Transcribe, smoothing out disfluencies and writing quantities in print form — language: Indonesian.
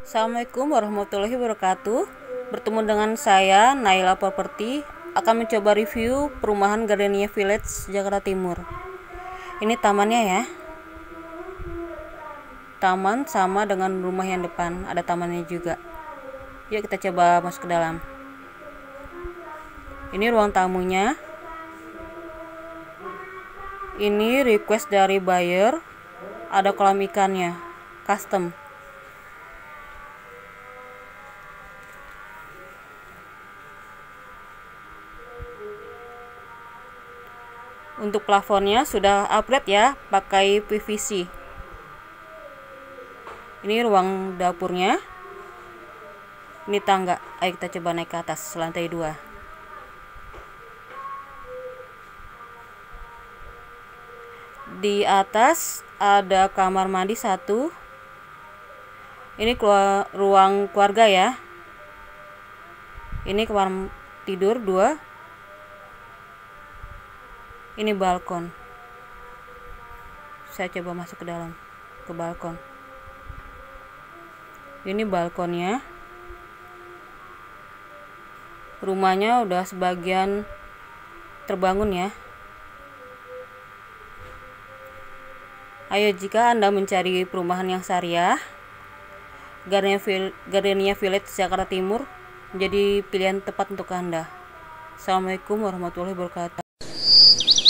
Assalamualaikum warahmatullahi wabarakatuh. Bertemu dengan saya Naila Property akan mencoba review perumahan Gardenia Village Jakarta Timur. Ini tamannya ya. Taman sama dengan rumah yang depan, ada tamannya juga. Yuk kita coba masuk ke dalam. Ini ruang tamunya. Ini request dari buyer. Ada kolam ikannya, custom. Untuk plafonnya sudah upgrade ya, pakai PVC. Ini ruang dapurnya. Ini tangga. Ayo kita coba naik ke atas, lantai 2. Di atas ada kamar mandi 1. Ini ruang keluarga ya. Ini kamar tidur 2. Ini balkon. Saya coba masuk ke dalam, ke balkon. Ini balkonnya. Rumahnya udah sebagian terbangun ya. Ayo, jika Anda mencari perumahan yang syariah, Gardenia Village Jakarta Timur menjadi pilihan tepat untuk Anda. Assalamualaikum warahmatullahi wabarakatuh.